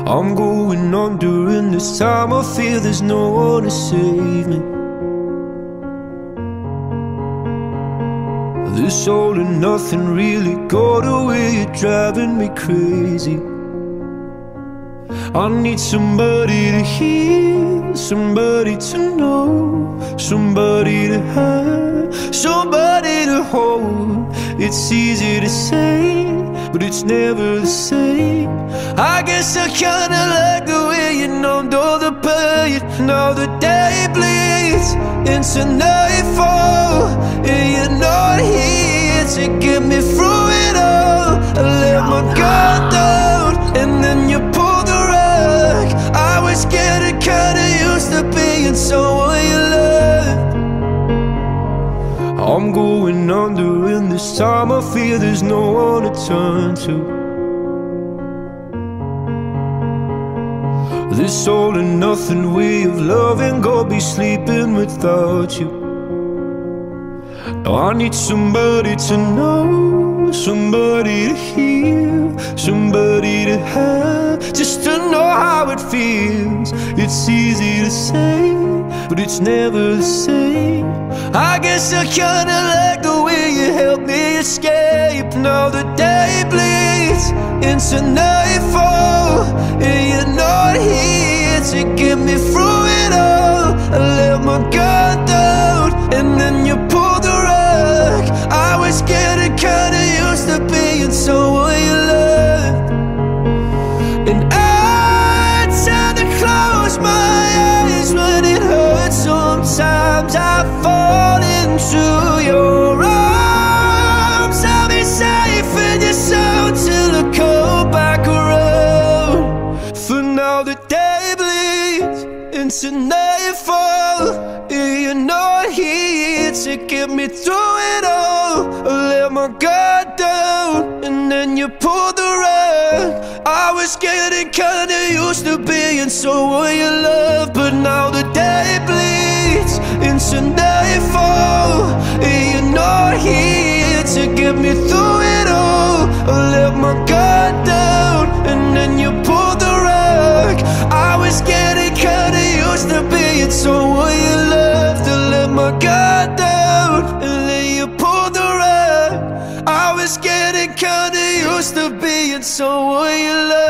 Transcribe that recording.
I'm going on during this time. I feel there's no one to save me. This all and nothing really got away. You're driving me crazy. I need somebody to hear, somebody to know, somebody to have, somebody to hold. It's easy to say, but it's never the same. I guess I kinda like the way you numbed all the pain. Now the day bleeds into nightfall, and you're not here to get me through it all. I let my guard down, and then you pulled the rug. I was getting kinda used to being someone you loved. I'm going under, and this time I feel there's no one to turn to. This all and nothing way of loving, go be sleeping without you. Now I need somebody to know, somebody to hear, somebody to have, just to know how it feels. It's easy to say, but it's never the same. I guess I kinda like the way you help me escape. Now the day bleeds into nightfall, and you're not here to get me through it all. I let my guard down, and then you pulled the rug. I was getting kinda used to being someone you loved. And I tend to close my eyes when it hurts. Sometimes I fall into your arms. I'll be safe in your soul till I come back around. For now the day bleeds into nightfall, and you're not here to get me through it all. I let my guard down, and then you pulled the rug. I was getting kinda used to being someone you love, but now the day bleeds into nightfall, and you're not here to get me through it all. I let my guard down, and then you pulled the rug. I was getting kinda used to being someone you loved. I let my guard down, and then you pulled the rug. I was getting kinda used to being someone you loved.